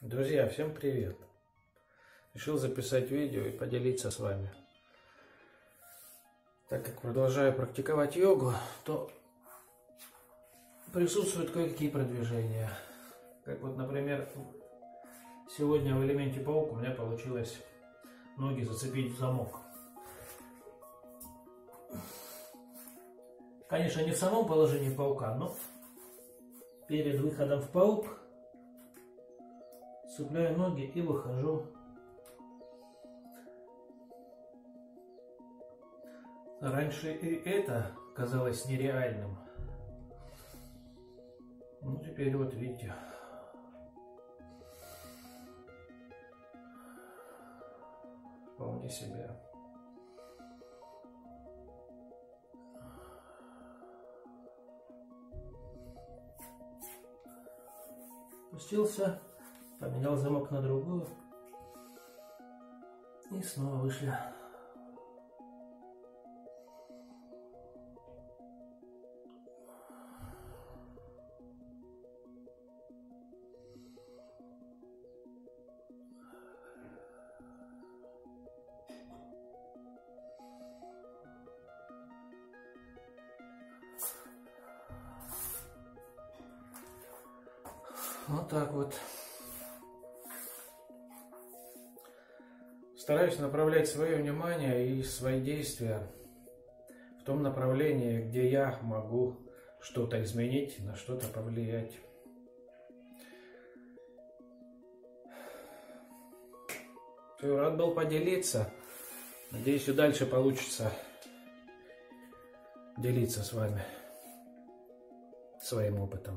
Друзья, всем привет! Решил записать видео и поделиться с вами. Так как продолжаю практиковать йогу, то присутствуют кое-какие продвижения. Как вот, например, сегодня в элементе паук у меня получилось ноги зацепить в замок. Конечно, не в самом положении паука, но перед выходом в паук цепляю ноги и выхожу. Раньше и это казалось нереальным. Ну, теперь вот видите. Вполне себе. Спустился, поменял замок на другую и снова вышли. Вот так вот. Стараюсь направлять свое внимание и свои действия в том направлении, где я могу что-то изменить, на что-то повлиять. Все, рад был поделиться. Надеюсь, и дальше получится делиться с вами своим опытом.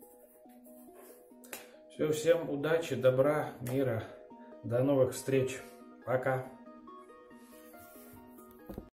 Все, всем удачи, добра, мира. До новых встреч. Пока.